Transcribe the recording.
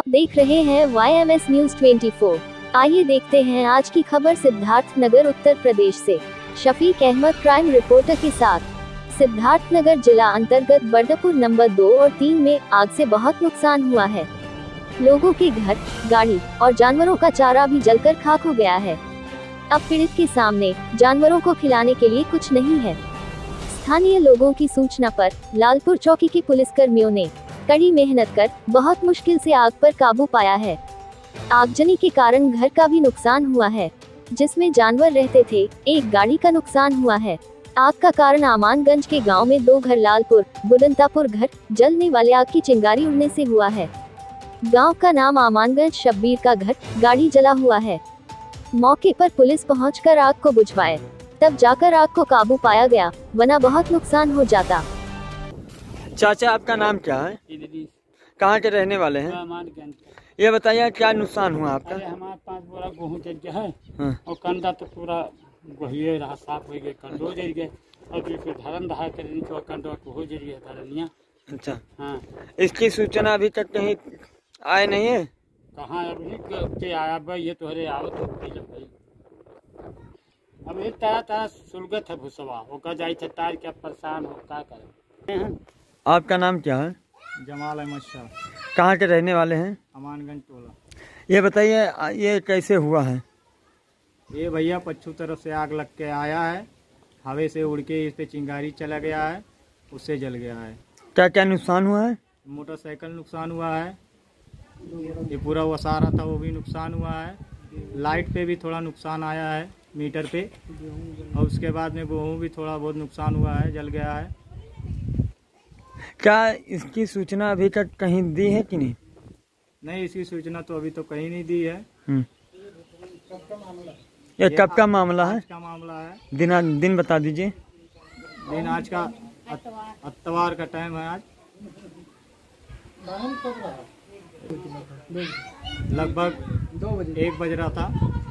आप देख रहे हैं YMS न्यूज 24। आइए देखते हैं आज की खबर सिद्धार्थनगर उत्तर प्रदेश से। शफीक अहमद क्राइम रिपोर्टर के साथ। सिद्धार्थनगर जिला अंतर्गत बर्दपुर नंबर 2 और 3 में आग से बहुत नुकसान हुआ है। लोगों के घर, गाड़ी और जानवरों का चारा भी जलकर खाक हो गया है। अब पीड़ित के सामने जानवरों को खिलाने के लिए कुछ नहीं है। स्थानीय लोगों की सूचना पर लालपुर चौकी के पुलिसकर्मियों ने कड़ी मेहनत कर बहुत मुश्किल से आग पर काबू पाया है। आगजनी के कारण घर का भी नुकसान हुआ है, जिसमें जानवर रहते थे। एक गाड़ी का नुकसान हुआ है। आग का कारण आमानगंज के गांव में 2 घर लालपुर बुदंतापुर घर जलने वाले आग की चिंगारी उड़ने से हुआ है। गांव का नाम आमानगंज शब्बीर का घर गाड़ी जला हुआ है। मौके पर पुलिस पहुंचकर आग को बुझवाए, तब जाकर आग को काबू पाया गया, वरना बहुत नुकसान हो जाता। चाचा, आपका नाम क्या है? कहाँ के रहने वाले हैं? ये बताइए क्या नुकसान हुआ आपका? हमारे 5 बोरा गेहूँ जल गया है। हाँ। और कंधा तो पूरा वही रहा, साफ हो गए, कंडो जल गए और फिर धरन दहा कर कंडो को जल गया धरनिया। अच्छा, हाँ। इसकी सूचना अभी तक कहीं आए नहीं है? कहाँ अभी के आया भाई, ये तो हरे आओ तो भाई। अब एक तरह सुलगत है भूसवा होकर जाए तार क्या परेशान हो क्या करें। आपका नाम क्या है? जमाल अहमद शाह। कहाँ के रहने वाले हैं? अमानगंज टोला। ये बताइए ये कैसे हुआ है? ये भैया पच्छू तरफ से आग लग के आया है, हवे से उड़ के इस पे चिंगारी चला गया है, उससे जल गया है। क्या क्या नुकसान हुआ है? मोटरसाइकिल नुकसान हुआ है, ये पूरा वसारा था वो भी नुकसान हुआ है, लाइट पे भी थोड़ा नुकसान आया है मीटर पे, और उसके बाद में गेहूँ भी थोड़ा बहुत नुकसान हुआ है, जल गया है। क्या इसकी सूचना अभी तक कहीं दी है कि नहीं? नहीं, इसकी सूचना तो अभी तो कहीं नहीं दी है। ये कब का मामला है? आज का मामला है। दिन बता दीजिए। दिन आज का अतवार का टाइम है। आज लगभग 1 बज रहा था।